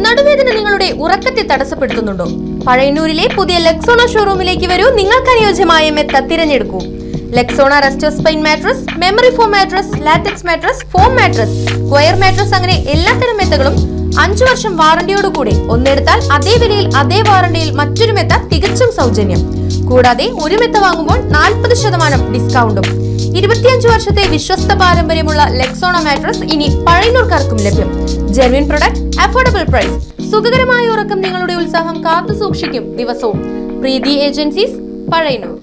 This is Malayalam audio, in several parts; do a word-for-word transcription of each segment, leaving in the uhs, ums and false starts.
നടുവേദന നിങ്ങളുടെ ഉറക്കത്തെ തടസ്സപ്പെടുത്തുന്നുണ്ടോ? പഴയന്നൂരിലെ പുതിയ ലെക്സോണ ഷോറൂമിലേക്ക് വരൂ. നിങ്ങൾക്ക് അനുയോജ്യമായ മെത്ത തിരഞ്ഞെടുക്കൂ. Lexona resto spine mattress, memory foam mattress, latex mattress, foam mattress, square mattress അങ്ങനെ എല്ലാത്തരം മെത്തകളും അഞ്ചു വർഷം വാറന്റിയോടുകൂടി ഒന്നെടുത്താൽ അതേ വിലയിൽ അതേ വാറന്റിയിൽ മറ്റൊരു മെത്ത തികച്ചും സൗജന്യം. കൂടാതെ ഒരു മെത്ത വാങ്ങുമ്പോൾ നാൽപ്പത് ശതമാനം ഡിസ്കൗണ്ടും. ഇരുപത്തിയഞ്ചു വർഷത്തെ വിശ്വസ്ത പാരമ്പര്യമുള്ള ലെക്സോണ മാട്രസ് ഇനി പഴയന്നൂർക്കാർക്കും ലഭ്യം. Genuine product, affordable price. സുഖകരമായ ഉറക്കം നിങ്ങളുടെ ഉത്സാഹം കാത്തു സൂക്ഷിക്കും ദിവസവും. പ്രീതി ഏജൻസീസ്, പഴയന്നൂർ.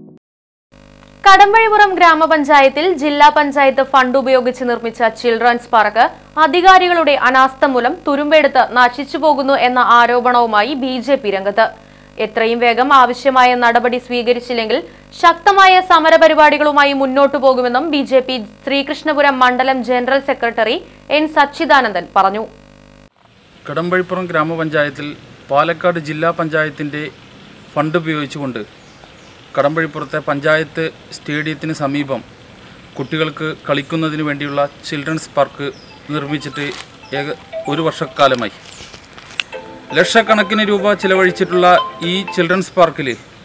കടമ്പഴിപുറം ഗ്രാമപഞ്ചായത്തിൽ ജില്ലാ പഞ്ചായത്ത് ഫണ്ട് ഉപയോഗിച്ച് നിർമ്മിച്ച ചിൽഡ്രൻസ് പാർക്ക് അധികാരികളുടെ അനാസ്ഥ മൂലം തുരുമ്പെടുത്ത് നശിച്ചു പോകുന്നു എന്ന ആരോപണവുമായി ബി ജെ പി രംഗത്ത്. എത്രയും വേഗം ആവശ്യമായ നടപടി സ്വീകരിച്ചില്ലെങ്കിൽ ശക്തമായ സമരപരിപാടികളുമായി മുന്നോട്ടു പോകുമെന്നും ബി ജെ പി ശ്രീകൃഷ്ണപുരം മണ്ഡലം ജനറൽ സെക്രട്ടറി എൻ സച്ചിദാനന്ദൻ പറഞ്ഞു. കടമ്പഴിപ്പുറം ഗ്രാമപഞ്ചായത്തിൽ പാലക്കാട് ജില്ലാ പഞ്ചായത്തിൻ്റെ ഫണ്ട് ഉപയോഗിച്ചുകൊണ്ട് കടമ്പഴിപ്പുറത്തെ പഞ്ചായത്ത് സ്റ്റേഡിയത്തിന് സമീപം കുട്ടികൾക്ക് കളിക്കുന്നതിന് വേണ്ടിയുള്ള ചിൽഡ്രൻസ് പാർക്ക് നിർമ്മിച്ചിട്ട് ഏക ഒരു വർഷക്കാലമായി. ലക്ഷക്കണക്കിന് രൂപ ചിലവഴിച്ചിട്ടുള്ള ഈ ചിൽഡ്രൻസ് പാർക്കിൽ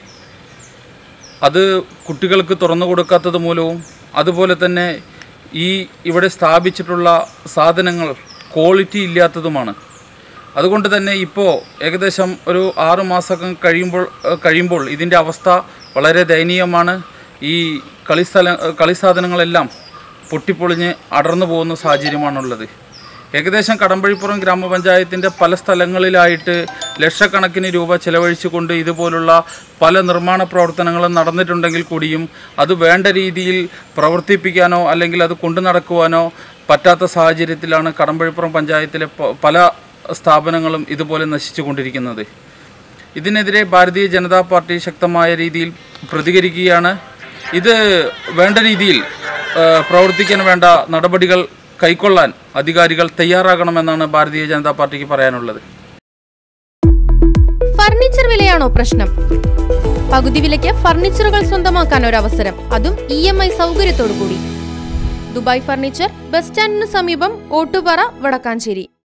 അത് കുട്ടികൾക്ക് തുറന്നു കൊടുക്കാത്തത് മൂലവും അതുപോലെ തന്നെ ഈ ഇവിടെ സ്ഥാപിച്ചിട്ടുള്ള സാധനങ്ങൾ ക്വാളിറ്റി ഇല്ലാത്തതുമാണ്. അതുകൊണ്ട് തന്നെ ഇപ്പോൾ ഏകദേശം ഒരു ആറു മാസം കഴിയുമ്പോൾ കഴിയുമ്പോൾ ഇതിൻ്റെ അവസ്ഥ വളരെ ദയനീയമാണ്. ഈ കളിസ്ഥല കളിസാധനങ്ങളെല്ലാം പൊട്ടിപ്പൊളിഞ്ഞ് അടർന്നു പോകുന്ന സാഹചര്യമാണുള്ളത്. ഏകദേശം കടമ്പഴിപ്പുറം ഗ്രാമപഞ്ചായത്തിൻ്റെ പല സ്ഥലങ്ങളിലായിട്ട് ലക്ഷക്കണക്കിന് രൂപ ചിലവഴിച്ചുകൊണ്ട് ഇതുപോലുള്ള പല നിർമ്മാണ പ്രവർത്തനങ്ങളും നടന്നിട്ടുണ്ടെങ്കിൽ കൂടിയും അത് വേണ്ട രീതിയിൽ പ്രവർത്തിപ്പിക്കാനോ അല്ലെങ്കിൽ അത് കൊണ്ടു നടക്കുവാനോ പറ്റാത്ത സാഹചര്യത്തിലാണ് കടമ്പഴിപ്പുറം പഞ്ചായത്തിലെ പല സ്ഥാപനങ്ങളും ഇതുപോലെ നശിച്ചു കൊണ്ടിരിക്കുന്നത്. ഇതിനെതിരെ ഭാരതീയ ജനതാ പാർട്ടി ശക്തമായ രീതിയിൽ പ്രതികരിക്കുകയാണ്. ഇത് വേണ്ട രീതിയിൽ പ്രവർത്തിക്കാൻ വേണ്ട നടപടികൾ കൈക്കൊള്ളാൻ അധികാരികൾ തയ്യാറാകണമെന്നാണ് ഭാരതീയ ജനതാ പാർട്ടിക്ക് പറയാനുള്ളത്. ഫർണിച്ചർ വിലയാണോ പ്രശ്നം? പകുതി വിലയ്ക്ക് ഫർണിച്ചറുകൾ സ്വന്തമാക്കാൻ ഒരു അവസരം, അതും ഇ എം ഐ സൗകര്യത്തോടു കൂടി. ദുബായ് ഫർണിച്ചർ, ബസ് സ്റ്റാൻഡിന് സമീപം, ഓട്ടുപാറ, വടക്കാഞ്ചേരി.